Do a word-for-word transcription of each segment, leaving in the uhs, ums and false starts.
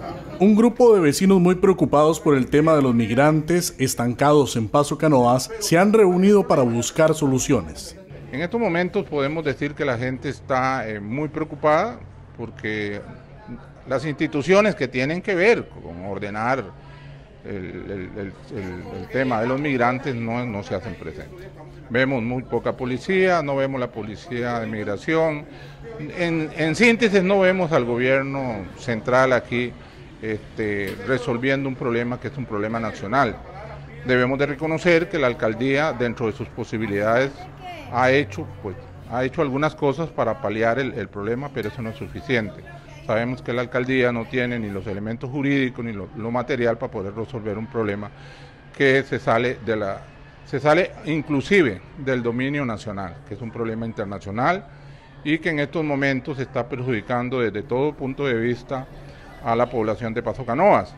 Un grupo de vecinos muy preocupados por el tema de los migrantes estancados en Paso Canoas se han reunido para buscar soluciones. En estos momentos podemos decir que la gente está eh, muy preocupada porque las instituciones que tienen que ver con ordenar el, el, el, el, el tema de los migrantes no, no se hacen presentes. Vemos muy poca policía, no vemos la policía de migración. En, en síntesis, no vemos al gobierno central aquí este, resolviendo un problema que es un problema nacional. Debemos de reconocer que la alcaldía, dentro de sus posibilidades, ha hecho, pues, ha hecho algunas cosas para paliar el, el problema, pero eso no es suficiente. Sabemos que la alcaldía no tiene ni los elementos jurídicos ni lo, lo material para poder resolver un problema que se sale de la, se sale inclusive del dominio nacional, que es un problema internacional y que en estos momentos está perjudicando desde todo punto de vista a la población de Paso Canoas.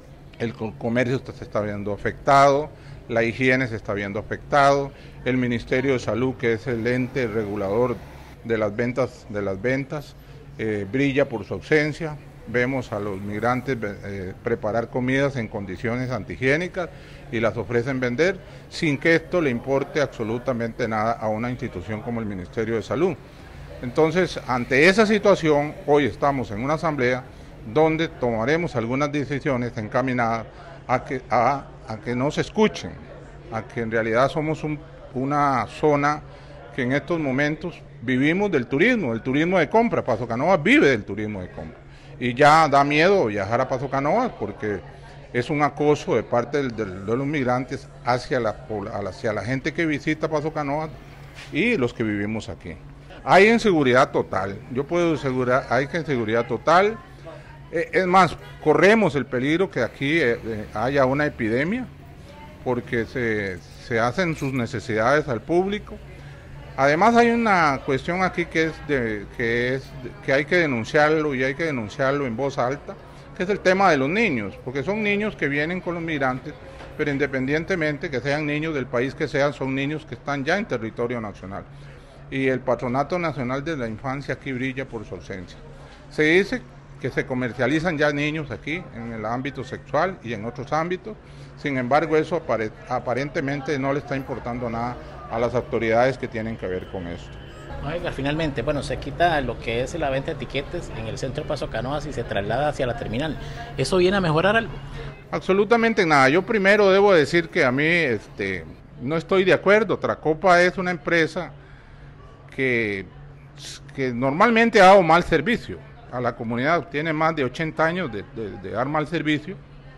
El comercio se está viendo afectado, la higiene se está viendo afectado, el Ministerio de Salud, que es el ente regulador de las ventas, de las ventas eh, brilla por su ausencia. Vemos a los migrantes eh, preparar comidas en condiciones antihigiénicas y las ofrecen vender sin que esto le importe absolutamente nada a una institución como el Ministerio de Salud. Entonces, ante esa situación, hoy estamos en una asamblea donde tomaremos algunas decisiones encaminadas a que, a, a que nos escuchen, a que en realidad somos un, una zona que en estos momentos vivimos del turismo, del turismo de compra. Paso Canoas vive del turismo de compra y ya da miedo viajar a Paso Canoas porque es un acoso de parte del, del, de los migrantes hacia la, hacia la gente que visita Paso Canoas y los que vivimos aquí. Hay inseguridad total, yo puedo asegurar, hay inseguridad total. Es más, corremos el peligro que aquí eh, haya una epidemia porque se, se hacen sus necesidades al público. Además hay una cuestión aquí que es, de, que es de, que hay que denunciarlo y hay que denunciarlo en voz alta, que es el tema de los niños, porque son niños que vienen con los migrantes, pero independientemente que sean niños del país que sean, son niños que están ya en territorio nacional. Y el Patronato Nacional de la Infancia aquí brilla por su ausencia. Se dice que se comercializan ya niños aquí en el ámbito sexual y en otros ámbitos, sin embargo eso aparentemente no le está importando nada a las autoridades que tienen que ver con esto. Oiga, finalmente, bueno, se quita lo que es la venta de etiquetes en el centro de Paso Canoas y se traslada hacia la terminal. ¿Eso viene a mejorar algo? Absolutamente nada. Yo primero debo decir que a mí este, no estoy de acuerdo. Tracopa es una empresa que, que normalmente ha dado mal servicio a la comunidad, tiene más de ochenta años de, de, de dar mal servicio,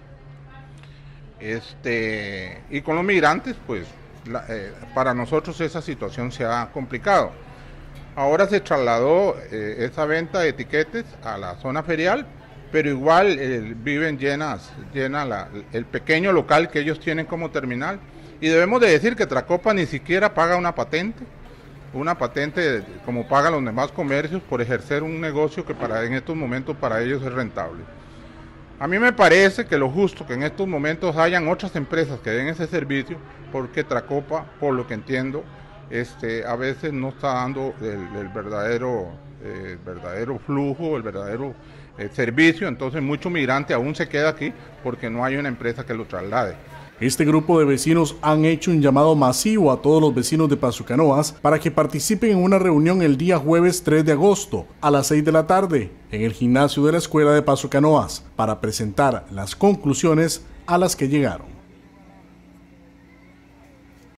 este, y con los migrantes, pues, la, eh, para nosotros esa situación se ha complicado. Ahora se trasladó eh, esa venta de etiquetes a la zona ferial, pero igual eh, viven llenas, llena la, el pequeño local que ellos tienen como terminal, y debemos de decir que Tracopa ni siquiera paga una patente, una patente como pagan los demás comercios por ejercer un negocio que para en estos momentos para ellos es rentable. A mí me parece que lo justo que en estos momentos hayan otras empresas que den ese servicio, porque Tracopa, por lo que entiendo, este, a veces no está dando el, el verdadero, eh, verdadero flujo, el verdadero eh, servicio, entonces mucho migrante aún se queda aquí porque no hay una empresa que lo traslade. Este grupo de vecinos han hecho un llamado masivo a todos los vecinos de Paso Canoas para que participen en una reunión el día jueves tres de agosto a las seis de la tarde en el gimnasio de la escuela de Paso Canoas para presentar las conclusiones a las que llegaron.